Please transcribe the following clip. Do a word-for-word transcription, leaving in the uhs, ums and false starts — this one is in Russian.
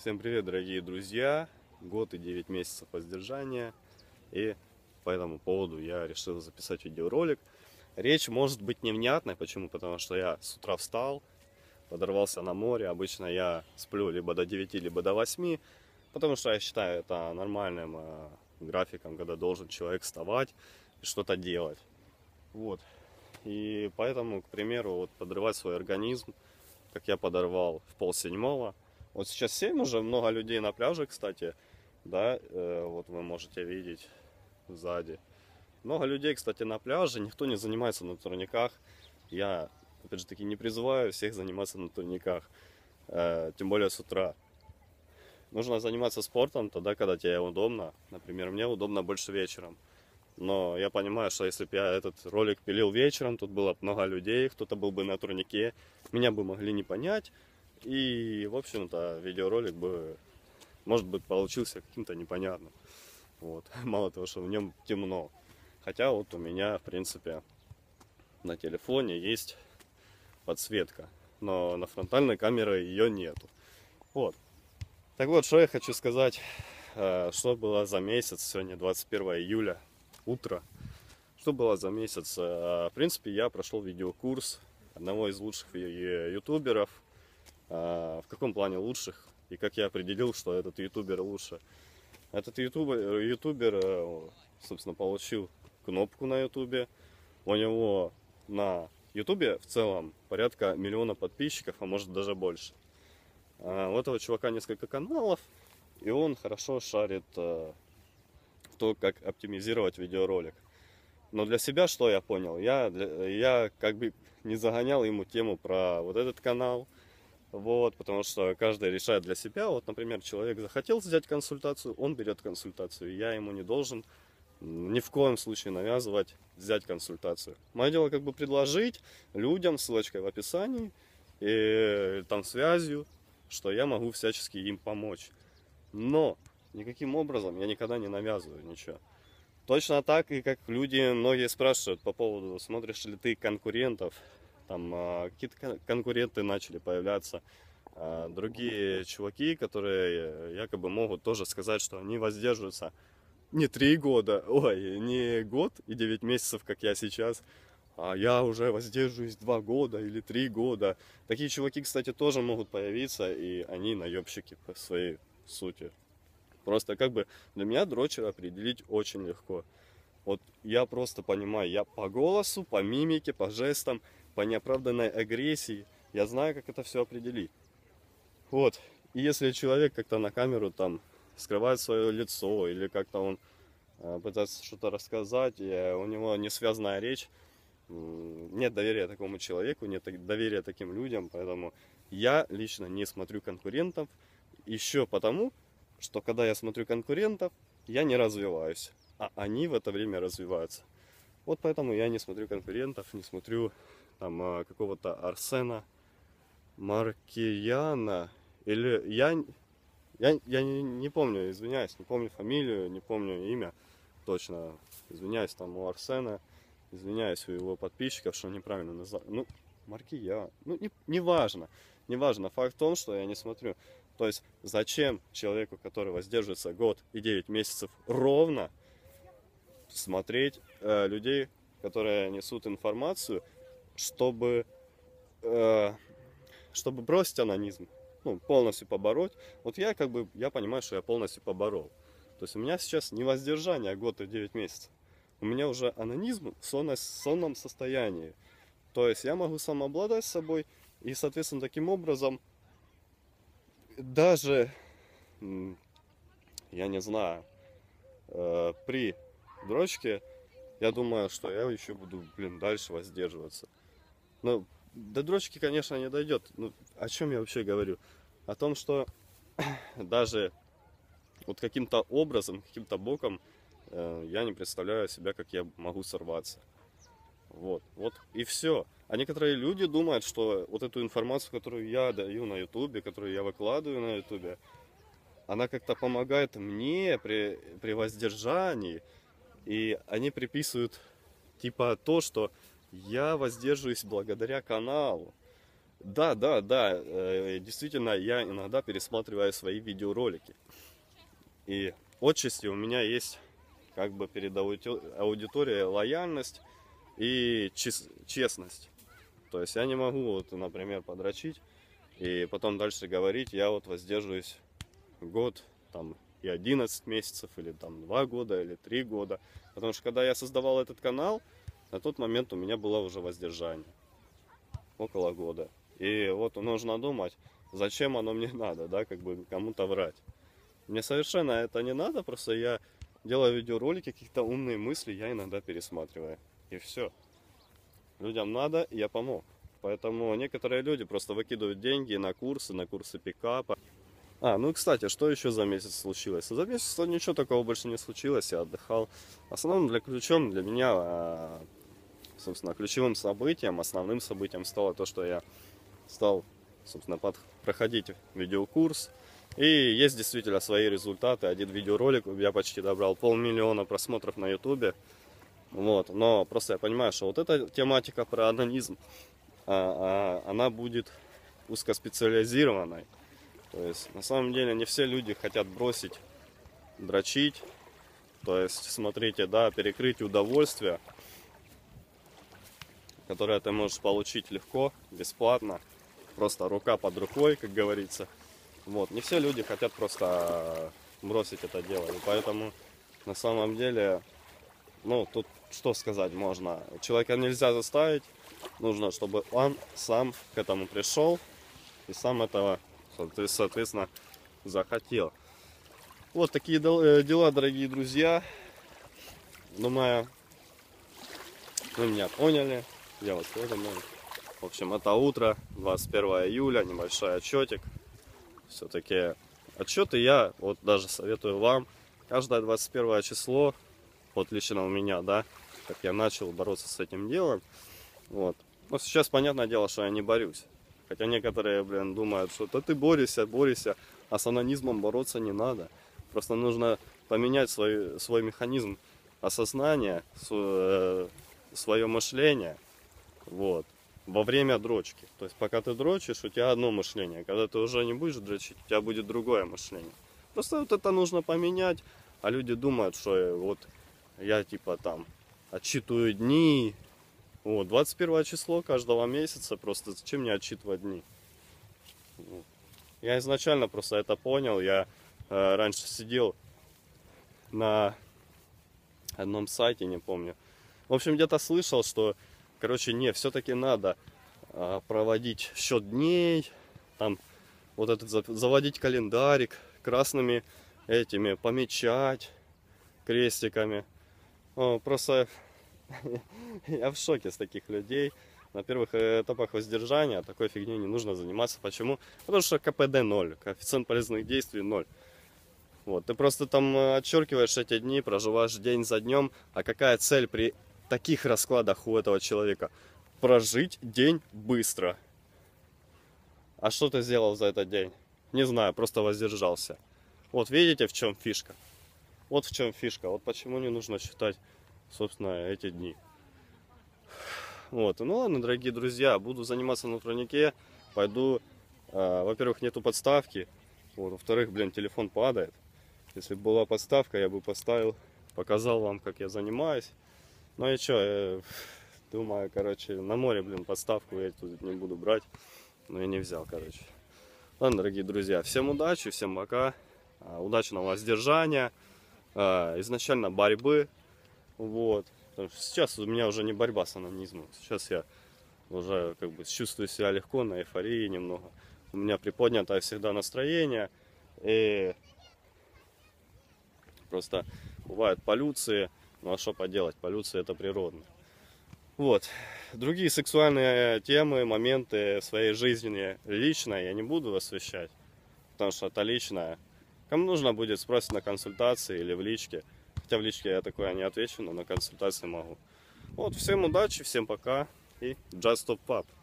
Всем привет, дорогие друзья! Год и девять месяцев воздержания, и по этому поводу я решил записать видеоролик. Речь может быть невнятной, почему? Потому что я с утра встал, подорвался на море. Обычно я сплю либо до девяти, либо до восьми, потому что я считаю это нормальным э, графиком, когда должен человек вставать и что-то делать. Вот. И поэтому, к примеру, вот подрывать свой организм, как я подорвал в полседьмого. Вот сейчас семь уже, много людей на пляже, кстати, да, э, вот вы можете видеть сзади. Много людей, кстати, на пляже, никто не занимается на турниках. Я, опять же таки, не призываю всех заниматься на турниках, э, тем более с утра. Нужно заниматься спортом тогда, когда тебе удобно. Например, мне удобно больше вечером. Но я понимаю, что если бы я этот ролик пилил вечером, тут было много людей, кто-то был бы на турнике, меня бы могли не понять. И, в общем-то, видеоролик бы, может быть, получился каким-то непонятным. Вот. Мало того, что в нем темно. Хотя вот у меня, в принципе, на телефоне есть подсветка. Но на фронтальной камере ее нету. Вот. Так вот, что я хочу сказать. Что было за месяц? Сегодня двадцать первое июля. Утро. Что было за месяц? В принципе, я прошел видеокурс одного из лучших ютуберов. В каком плане лучших? И как я определил, что этот ютубер лучше? Этот ютубер, ютубер, собственно, получил кнопку на ютубе. У него на ютубе в целом порядка миллиона подписчиков, а может даже больше. У этого чувака несколько каналов, и он хорошо шарит в то, как оптимизировать видеоролик. Но для себя что я понял? Я, для, я как бы не загонял ему тему про вот этот канал. Вот, потому что каждый решает для себя. Вот, например, человек захотел взять консультацию, он берет консультацию. Я ему не должен ни в коем случае навязывать взять консультацию. Мое дело как бы предложить людям ссылочкой в описании и там связью, что я могу всячески им помочь. Но никаким образом я никогда не навязываю ничего. Точно так и как люди многие спрашивают по поводу, смотришь ли ты конкурентов. Там какие-то конкуренты начали появляться, другие чуваки, которые якобы могут тоже сказать, что они воздерживаются не три года, ой, не год и девять месяцев, как я сейчас, а я уже воздерживаюсь два года или три года. Такие чуваки, кстати, тоже могут появиться, и они наебщики по своей сути. Просто как бы для меня дрочера определить очень легко. Вот я просто понимаю, я по голосу, по мимике, по жестам, по неоправданной агрессии, я знаю, как это все определить. Вот. И если человек как-то на камеру там скрывает свое лицо, или как-то он э, пытается что-то рассказать, и у него не связанная речь, э, нет доверия такому человеку, нет доверия таким людям, поэтому я лично не смотрю конкурентов, еще потому, что когда я смотрю конкурентов, я не развиваюсь, а они в это время развиваются. Вот поэтому я не смотрю конкурентов, не смотрю там какого-то Арсена Маркияна, или я, я, я не, не помню, извиняюсь, не помню фамилию, не помню имя точно, извиняюсь там у Арсена, извиняюсь у его подписчиков, что неправильно назвал. Ну, Маркиян, ну не, не важно, не важно, факт в том, что я не смотрю. То есть зачем человеку, который воздерживается год и девять месяцев ровно, смотреть э, людей, которые несут информацию, чтобы, э, чтобы бросить анонизм, ну, полностью побороть. Вот я как бы, я понимаю, что я полностью поборол. То есть у меня сейчас не воздержание, а год и девять месяцев. У меня уже анонизм в сонном, сонном состоянии. То есть я могу самообладать собой и, соответственно, таким образом даже, я не знаю, э, при дрочке, я думаю, что я еще буду, блин, дальше воздерживаться. Ну, до дрочки, конечно, не дойдет. Ну, о чем я вообще говорю? О том, что даже вот каким-то образом, каким-то боком э, я не представляю себя, как я могу сорваться. Вот, вот и все. А некоторые люди думают, что вот эту информацию, которую я даю на ютубе, которую я выкладываю на ютубе, она как-то помогает мне при, при воздержании. И они приписывают типа то, что я воздерживаюсь благодаря каналу. Да, да, да, э, действительно, я иногда пересматриваю свои видеоролики. И отчасти у меня есть как бы перед аудиторией лояльность и чес- честность. То есть я не могу, вот, например, подрочить и потом дальше говорить, я вот воздерживаюсь год, там, и одиннадцать месяцев, или там два года, или три года. Потому что когда я создавал этот канал, на тот момент у меня было уже воздержание. Около года. И вот нужно думать, зачем оно мне надо, да, как бы кому-то врать. Мне совершенно это не надо, просто я делаю видеоролики, какие-то умные мысли я иногда пересматриваю. И все. Людям надо, я помог. Поэтому некоторые люди просто выкидывают деньги на курсы, на курсы пикапа. А, ну и кстати, что еще за месяц случилось? За месяц ничего такого больше не случилось, я отдыхал. Основным для ключом для меня, собственно, ключевым событием, основным событием стало то, что я стал, собственно, под, проходить видеокурс. И есть действительно свои результаты. Один видеоролик я почти добрал полмиллиона просмотров на ютубе. Вот. Но просто я понимаю, что вот эта тематика про анонизм, а, а, она будет узкоспециализированной. То есть на самом деле не все люди хотят бросить дрочить. То есть смотрите, да, перекрыть удовольствие, которое ты можешь получить легко, бесплатно. Просто рука под рукой, как говорится. Вот. Не все люди хотят просто бросить это дело. И поэтому на самом деле, ну, тут что сказать можно. Человека нельзя заставить. Нужно, чтобы он сам к этому пришел и сам этого, соответственно, захотел. Вот такие дела, дорогие друзья. Думаю, вы меня поняли. Я вас тоже понял. В общем, это утро, двадцать первое июля, небольшой отчетик. Все-таки отчеты я вот даже советую вам. Каждое двадцать первое число, вот лично у меня, да, как я начал бороться с этим делом. Вот. Но сейчас понятное дело, что я не борюсь. Хотя некоторые, блин, думают, что да ты борешься, борешься, а с анонизмом бороться не надо. Просто нужно поменять свой, свой механизм осознания, свое мышление. Вот. Во время дрочки. То есть пока ты дрочишь, у тебя одно мышление. Когда ты уже не будешь дрочить, у тебя будет другое мышление. Просто вот это нужно поменять. А люди думают, что вот я типа там отчитываю дни. Вот, двадцать первое число каждого месяца. Просто зачем мне отчитывать дни? Я изначально просто это понял. Я э, раньше сидел на одном сайте, не помню. В общем, где-то слышал, что короче, не, все-таки надо а, проводить счет дней, там вот этот заводить календарик красными этими, помечать крестиками. О, просто я в шоке с таких людей. На первых этапах воздержания такой фигней не нужно заниматься. Почему? Потому что ка пэ дэ ноль, коэффициент полезных действий ноль. Вот, ты просто там отчеркиваешь эти дни, проживаешь день за днем. А какая цель при таких раскладах у этого человека? Прожить день быстро. А что ты сделал за этот день? Не знаю, просто воздержался. Вот видите, в чем фишка? Вот в чем фишка. Вот почему не нужно считать, собственно, эти дни. Вот, ну ладно, дорогие друзья, буду заниматься на турнике. Пойду, э, во-первых, нету подставки. Вот, во-вторых, блин, телефон падает. Если бы была подставка, я бы поставил, показал вам, как я занимаюсь. Ну и что, я думаю, короче, на море, блин, подставку я тут не буду брать. Но я не взял, короче. Ладно, дорогие друзья, всем удачи, всем пока. Удачного воздержания. Изначально борьбы. Вот. Потому что сейчас у меня уже не борьба с анонизмом. Сейчас я уже как бы чувствую себя легко, на эйфории немного. У меня приподнятое всегда настроение. И просто бывают полюции. Ну а что поделать, полюция это природно. Вот. Другие сексуальные темы, моменты в своей жизни личной я не буду освещать. Потому что это личное. Кому нужно будет, спросить на консультации или в личке. Хотя в личке я такое не отвечу, но на консультации могу. Вот, всем удачи, всем пока и just stop pub.